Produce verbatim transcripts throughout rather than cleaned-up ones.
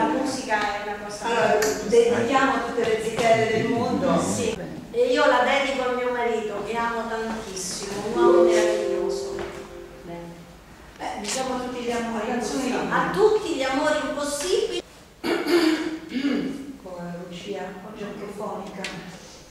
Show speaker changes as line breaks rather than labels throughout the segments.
la musica è una cosa...
Allora, dedichiamo tutte le zitelle del mondo.
Sì. E io la dedico a mio marito, che amo tantissimo, un uomo meraviglioso. Bene.
Eh, diciamo tutti gli amori, canzoni
A tutti gli amori impossibili.
con la Lucia, oggi anche fonica.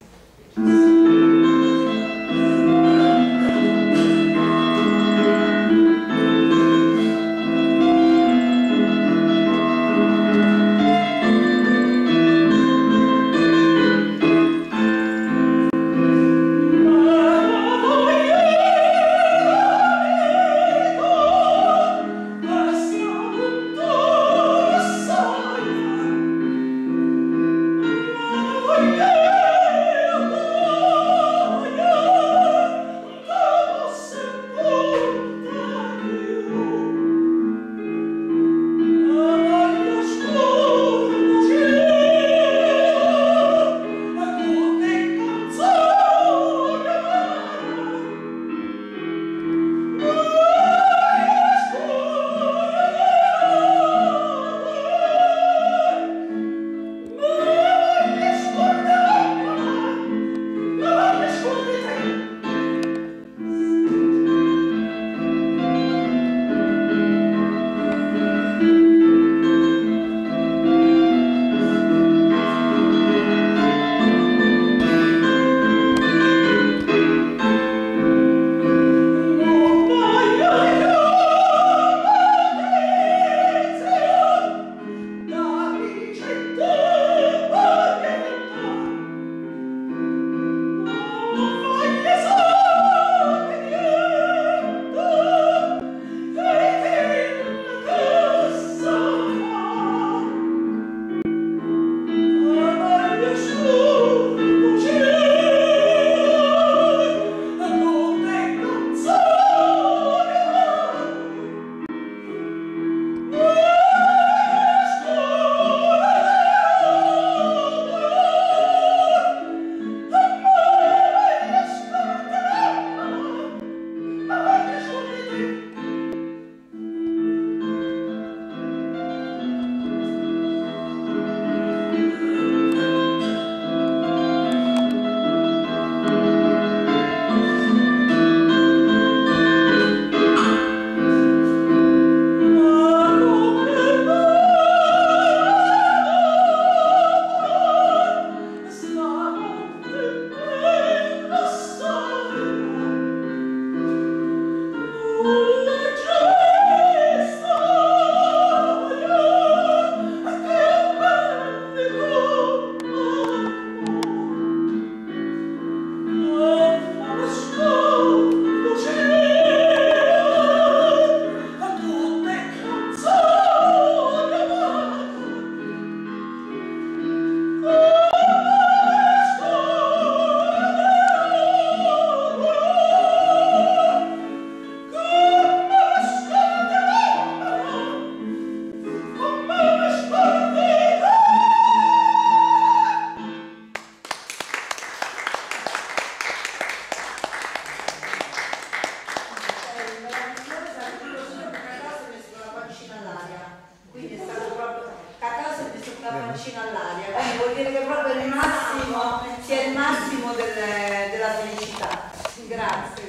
All'aria, quindi vuol dire che proprio il massimo sia il massimo del, della felicità. Grazie.